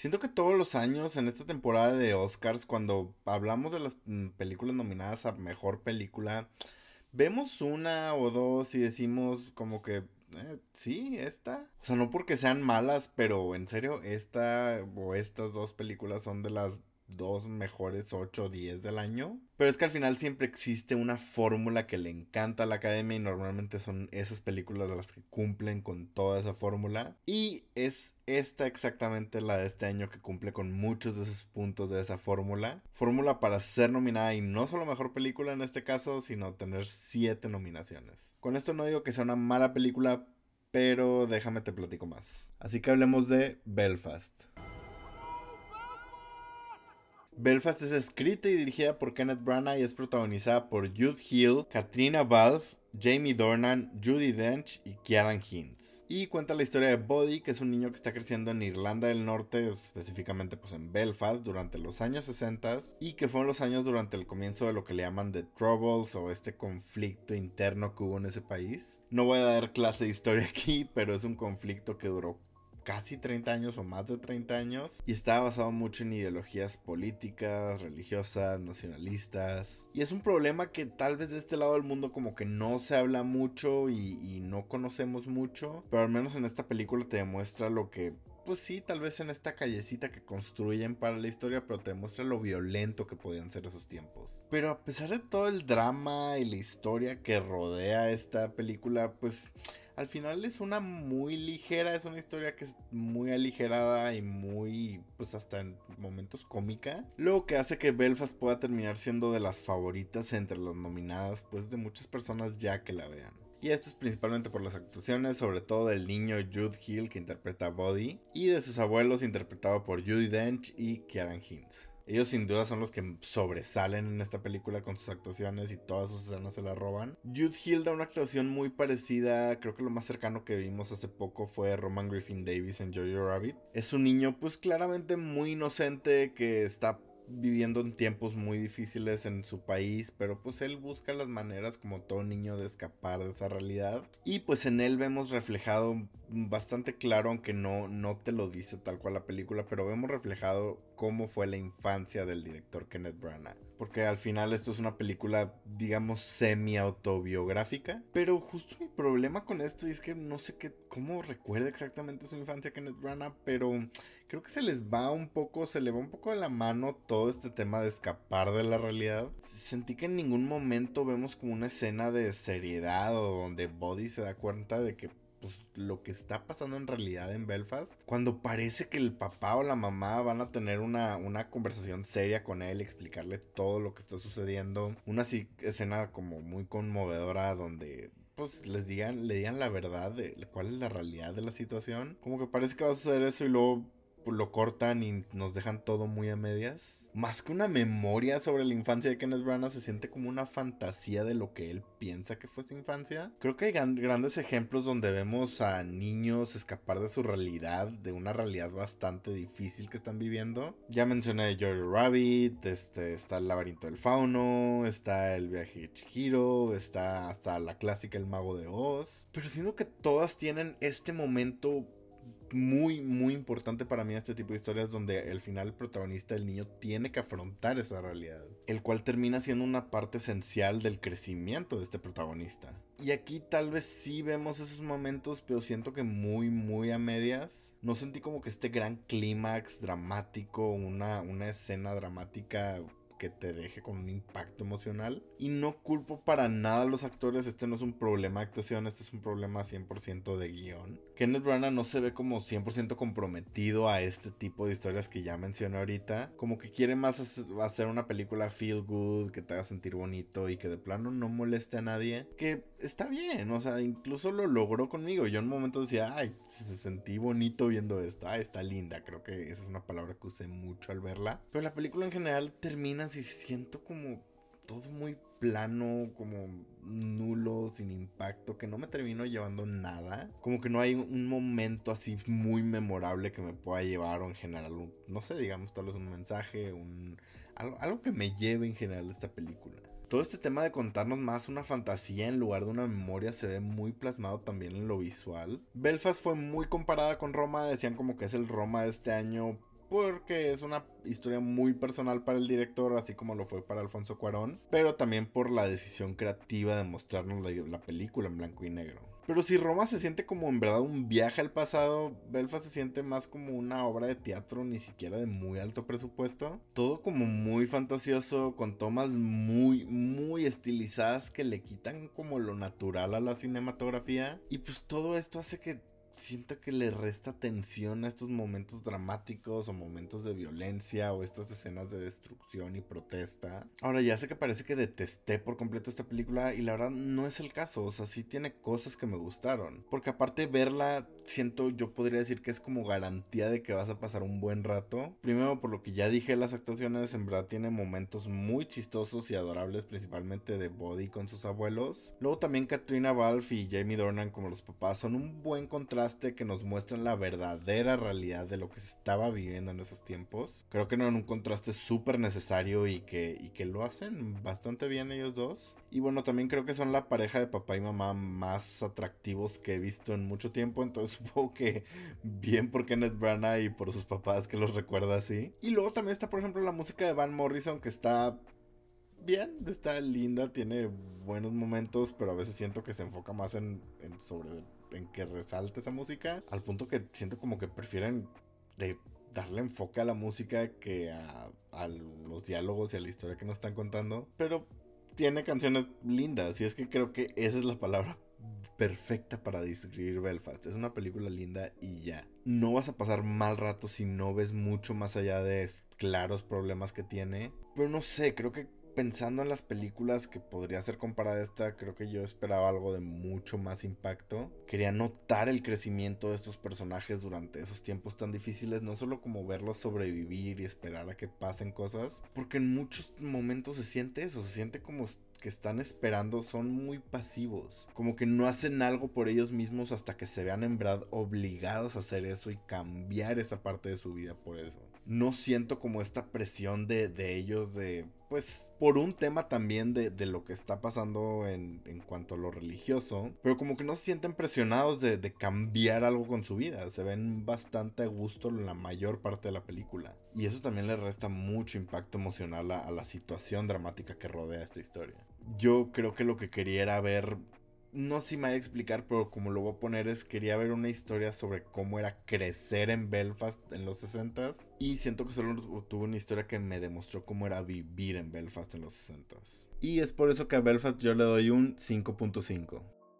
Siento que todos los años en esta temporada de Oscars, cuando hablamos de las películas nominadas a mejor película, vemos una o dos y decimos como que, sí, esta. O sea, no porque sean malas, pero en serio, esta o estas dos películas son de las dos mejores 8 o 10 del año. Pero es que al final siempre existe una fórmula que le encanta a la academia y normalmente son esas películas las que cumplen con toda esa fórmula. Y es esta exactamente la de este año que cumple con muchos de esos puntos de esa fórmula. Fórmula para ser nominada y no solo mejor película en este caso, sino tener 7 nominaciones. Con esto no digo que sea una mala película, pero déjame te platico más. Así que hablemos de Belfast. Belfast es escrita y dirigida por Kenneth Branagh y es protagonizada por Jude Hill, Katrina Balfe, Jamie Dornan, Judi Dench y Ciarán Hinds. Y cuenta la historia de Buddy, que es un niño que está creciendo en Irlanda del Norte, específicamente pues en Belfast, durante los años 60 y que fueron los años durante el comienzo de lo que le llaman The Troubles o este conflicto interno que hubo en ese país. No voy a dar clase de historia aquí, pero es un conflicto que duró casi 30 años o más de 30 años y está basado mucho en ideologías políticas, religiosas, nacionalistas y es un problema que tal vez de este lado del mundo como que no se habla mucho y no conocemos mucho, pero al menos en esta película te demuestra lo que pues sí, tal vez en esta callecita que construyen para la historia, pero te demuestra lo violento que podían ser esos tiempos. Pero a pesar de todo el drama y la historia que rodea esta película, pues al final es una muy ligera, es una historia que es muy aligerada y muy, pues hasta en momentos cómica. Lo que hace que Belfast pueda terminar siendo de las favoritas entre las nominadas, pues de muchas personas ya que la vean. Y esto es principalmente por las actuaciones, sobre todo del niño Jude Hill que interpreta a Buddy, y de sus abuelos interpretado por Judi Dench y Ciarán Hinds. Ellos sin duda son los que sobresalen en esta película con sus actuaciones y todas sus escenas se la roban. Jude Hill da una actuación muy parecida, creo que lo más cercano que vimos hace poco fue Roman Griffin Davis en Jojo Rabbit. Es un niño pues claramente muy inocente que está viviendo en tiempos muy difíciles en su país, pero pues él busca las maneras como todo niño de escapar de esa realidad y pues en él vemos reflejado bastante claro, aunque no te lo dice tal cual la película, pero vemos reflejado cómo fue la infancia del director Kenneth Branagh, porque al final esto es una película digamos semi autobiográfica, pero justo mi problema con esto es que no sé cómo recuerda exactamente su infancia Kenneth Branagh, pero creo que se le va un poco de la mano todo este tema de escapar de la realidad. Sentí que en ningún momento vemos como una escena de seriedad o donde Buddy se da cuenta de que pues lo que está pasando en realidad en Belfast, cuando parece que el papá o la mamá van a tener una conversación seria con él, explicarle todo lo que está sucediendo, una escena como muy conmovedora donde pues le digan la verdad de cuál es la realidad de la situación. Como que parece que va a suceder eso y luego lo cortan y nos dejan todo muy a medias. Más que una memoria sobre la infancia de Kenneth Branagh, se siente como una fantasía de lo que él piensa que fue su infancia. Creo que hay grandes ejemplos donde vemos a niños escapar de su realidad, de una realidad bastante difícil que están viviendo. Ya mencioné Jojo Rabbit, está el laberinto del fauno, está el viaje de Chihiro, está hasta la clásica El mago de Oz. Pero siento que todas tienen este momento muy importante para mí este tipo de historias donde al final el protagonista, el niño, tiene que afrontar esa realidad, el cual termina siendo una parte esencial del crecimiento de este protagonista. Y aquí tal vez sí vemos esos momentos, pero siento que muy a medias. No sentí como que este gran clímax dramático, una escena dramática que te deje con un impacto emocional. Y no culpo para nada a los actores, este no es un problema de actuación, este es un problema 100% de guión. Kenneth Branagh no se ve como 100% comprometido a este tipo de historias que ya mencioné ahorita, como que quiere más hacer una película feel good, que te haga sentir bonito y que de plano no moleste a nadie, que está bien, o sea, incluso lo logró conmigo. Yo en un momento decía, ay, se sentí bonito viendo esto, ay, está linda, creo que esa es una palabra que usé mucho al verla, pero la película en general termina y siento como todo muy plano, como nulo, sin impacto, que no me termino llevando nada. Como que no hay un momento así muy memorable que me pueda llevar o en general, no sé, digamos tal vez un mensaje, algo que me lleve en general de esta película. Todo este tema de contarnos más una fantasía en lugar de una memoria se ve muy plasmado también en lo visual. Belfast fue muy comparada con Roma, decían como que es el Roma de este año porque es una historia muy personal para el director, así como lo fue para Alfonso Cuarón, pero también por la decisión creativa de mostrarnos la película en blanco y negro. Pero si Roma se siente como en verdad un viaje al pasado, Belfast se siente más como una obra de teatro, ni siquiera de muy alto presupuesto. Todo como muy fantasioso, con tomas muy estilizadas que le quitan como lo natural a la cinematografía. Y pues todo esto hace que siento que le resta tensión a estos momentos dramáticos o momentos de violencia o estas escenas de destrucción y protesta. Ahora ya sé que parece que detesté por completo esta película y la verdad no es el caso, o sea, sí tiene cosas que me gustaron. Porque aparte de verla, siento, yo podría decir que es como garantía de que vas a pasar un buen rato. Primero por lo que ya dije, las actuaciones en verdad tienen momentos muy chistosos y adorables, principalmente de Buddy con sus abuelos. Luego también Katrina Balfe y Jamie Dornan como los papás son un buen contraste que nos muestran la verdadera realidad de lo que se estaba viviendo en esos tiempos. Creo que no en un contraste súper necesario y que lo hacen bastante bien ellos dos. Y bueno, también creo que son la pareja de papá y mamá más atractivos que he visto en mucho tiempo. Entonces supongo que bien por Kenneth Branagh y por sus papás que los recuerda así. Y luego también está por ejemplo la música de Van Morrison, que está bien, está linda, tiene buenos momentos, pero a veces siento que se enfoca más en que resalte esa música, al punto que siento como que prefieren darle enfoque a la música que a los diálogos y a la historia que nos están contando. Pero tiene canciones lindas, y es que creo que esa es la palabra perfecta para describir Belfast. Es una película linda y ya. No vas a pasar mal rato si no ves mucho más allá de claros problemas que tiene. Pero no sé, creo que pensando en las películas que podría ser comparada a esta, creo que yo esperaba algo de mucho más impacto. Quería notar el crecimiento de estos personajes durante esos tiempos tan difíciles, no solo como verlos sobrevivir y esperar a que pasen cosas, porque en muchos momentos se siente eso, se siente como que están esperando, son muy pasivos, como que no hacen algo por ellos mismos hasta que se vean en verdad obligados a hacer eso y cambiar esa parte de su vida por eso. No siento como esta presión de ellos de, pues, por un tema también de lo que está pasando en cuanto a lo religioso, pero como que no se sienten presionados de cambiar algo con su vida, se ven bastante a gusto en la mayor parte de la película, y eso también le resta mucho impacto emocional a la situación dramática que rodea esta historia. Yo creo que lo que quería era ver, no sé si me voy a explicar, pero como lo voy a poner es, quería ver una historia sobre cómo era crecer en Belfast en los 60s. Y siento que solo tuve una historia que me demostró cómo era vivir en Belfast en los 60s. Y es por eso que a Belfast yo le doy un 5.5.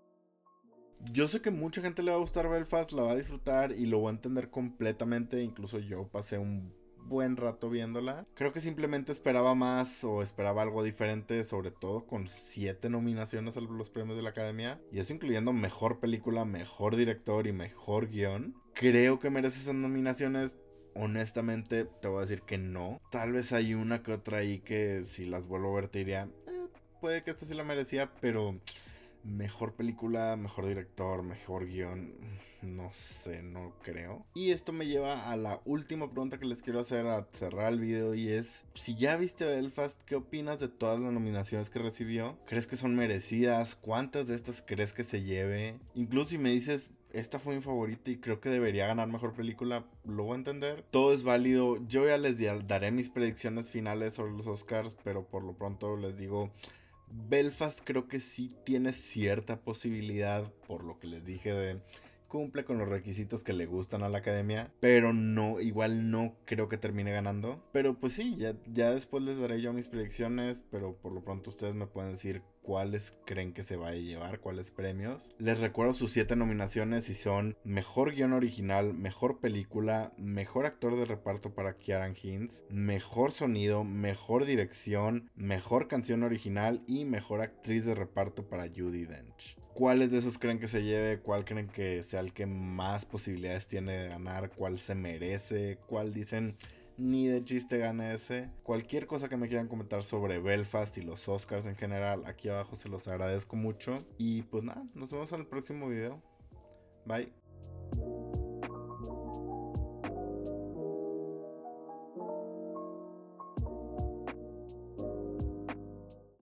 Yo sé que mucha gente le va a gustar Belfast, la va a disfrutar y lo va a entender completamente. Incluso yo pasé un buen rato viéndola. Creo que simplemente esperaba más o esperaba algo diferente, sobre todo con 7 nominaciones a los premios de la Academia, y eso incluyendo mejor película, mejor director y mejor guión. Creo que merece esas nominaciones. Honestamente te voy a decir que no. Tal vez hay una que otra ahí que si las vuelvo a ver te diría, puede que esta sí la merecía, pero mejor película, mejor director, mejor guión, no sé, no creo. Y esto me lleva a la última pregunta que les quiero hacer a cerrar el video, y es, si ya viste Belfast, ¿qué opinas de todas las nominaciones que recibió? ¿Crees que son merecidas? ¿Cuántas de estas crees que se lleve? Incluso si me dices, esta fue mi favorita y creo que debería ganar mejor película, lo voy a entender. Todo es válido. Yo ya les daré mis predicciones finales sobre los Oscars, pero por lo pronto les digo, Belfast creo que sí tiene cierta posibilidad, por lo que les dije, de cumple con los requisitos que le gustan a la Academia, pero no, igual no creo que termine ganando. Pero pues sí, ya después les daré yo mis predicciones, pero por lo pronto ustedes me pueden decir cuáles creen que se va a llevar, cuáles premios. Les recuerdo sus 7 nominaciones y son mejor guión original, mejor película, mejor actor de reparto para Ciarán Hinds, mejor sonido, mejor dirección, mejor canción original y mejor actriz de reparto para Judi Dench. ¿Cuáles de esos creen que se lleve? ¿Cuál creen que sea el que más posibilidades tiene de ganar? ¿Cuál se merece? ¿Cuál dicen ni de chiste gane ese? Cualquier cosa que me quieran comentar sobre Belfast y los Oscars en general, aquí abajo se los agradezco mucho. Y pues nada, nos vemos en el próximo video. Bye.